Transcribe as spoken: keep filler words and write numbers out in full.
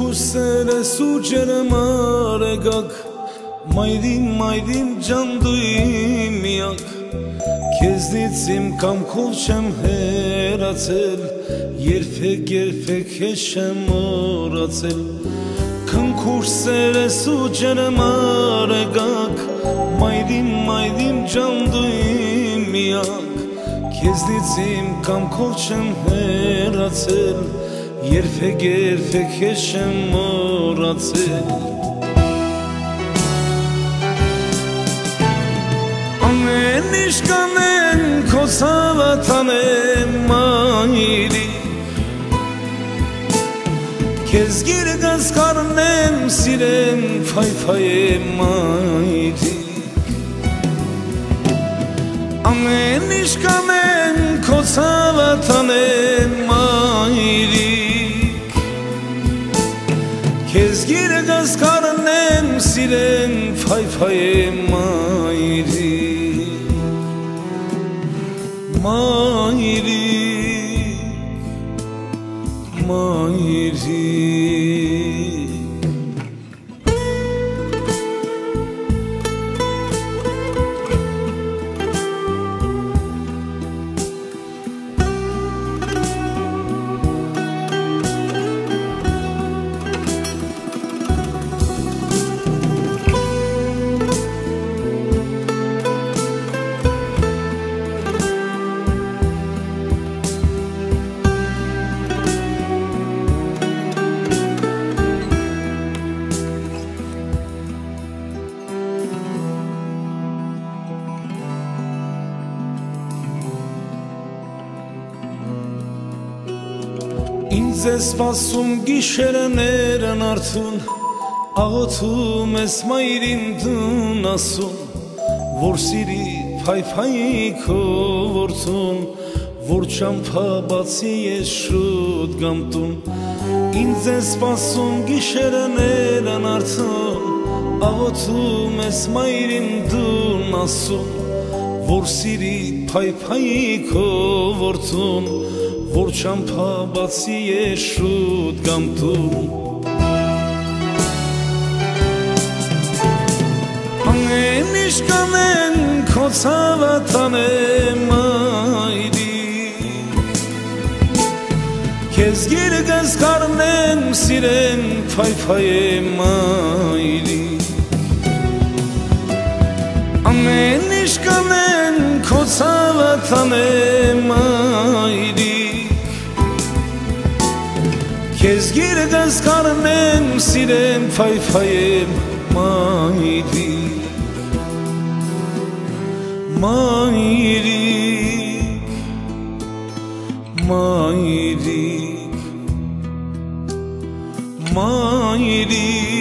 kusere sucere maregak Maydim maydim can duyim yak Kezdicim kam kolçem heratel Yerfek yerfek heşem oratel Kın kusere sucere maregak Maydim maydim can duyim yak Kezdicim kam kolçem heratel Yerfek yerfek heşem oratel Amen işkanen kosavatanem mayri Kezgir gaz karnem sirem fay fay mayri Amen işkanen kosavatanem mayri Kezgir gaz karnem sirem fay fay mayri Mayri Mayri Ինձ սպասում գիշերներն արդուն Աղոթում ես մայրին դուն ասում Որ սիրի փայփայի քո որդուն Որ չամփա բացի ես շուտ գամ տուն Ինձ սպասում գիշերներն արդուն Աղոթում ես մայրին դուն ասում Որ սիրի փայփայի քո որդուն Որ չամփա բացի ես շուտ գամ տուն Ամեն ինչ կանեն քո ցավատանեմ մայրի Քեզ գիրգս կարնեմ սիրեմ փայփայեմ մայրի Ամեն ինչ կանեն քո ցավատանեմ մայրի Քեզ գիրգս կարնեմ սիրեմ փայփայեմ մայրի Մայրիկ, մայրիկ, մայրիկ